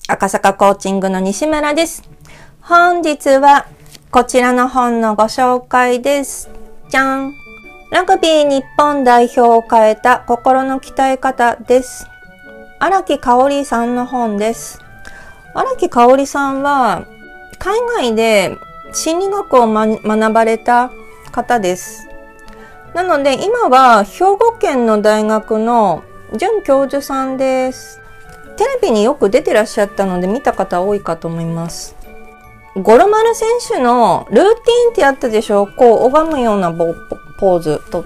赤坂コーチングの西村です。本日はこちらの本のご紹介です。じゃん。ラグビー日本代表を変えた心の鍛え方です。荒木香織さんの本です。荒木香織さんは海外で心理学を学ばれた方です。なので今は兵庫県の大学の准教授さんです。テレビによく出てらっしゃったので見た方多いかと思います。五郎丸選手のルーティンってやったでしょ。こう拝むようなポーズとって、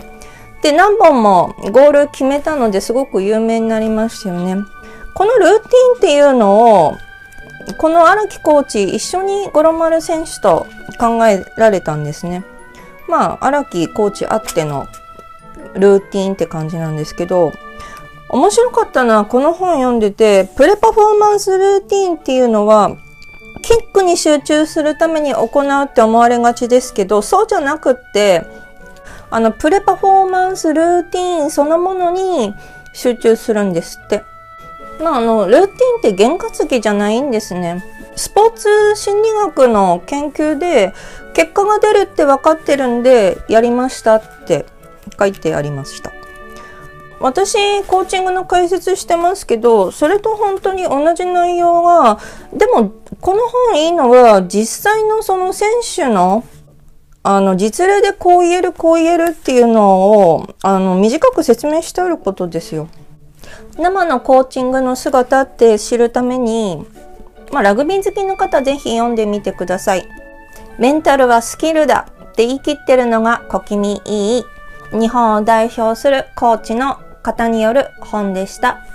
で何本もゴール決めたのですごく有名になりましたよね。このルーティンっていうのをこの荒木コーチ一緒に五郎丸選手と考えられたんですね。荒木コーチあってのルーティンって感じなんですけど、面白かったのはこの本読んでて、プレパフォーマンスルーティンっていうのはキックに集中するために行うって思われがちですけど、そうじゃなくってプレパフォーマンスルーティンそのものに集中するんですって。ルーティンって験担ぎじゃないんですね。スポーツ心理学の研究で結果が出るって分かってるんでやりましたって書いてありました。私コーチングの解説してますけど、それと本当に同じ内容が、でもこの本いいのは実際のその選手の実例でこう言えるっていうのを短く説明してあることですよ。生のコーチングの姿って知るために、ラグビー好きの方ぜひ読んでみてください。メンタルはスキルだって言い切ってるのが小気味いい日本を代表するコーチの方による本でした。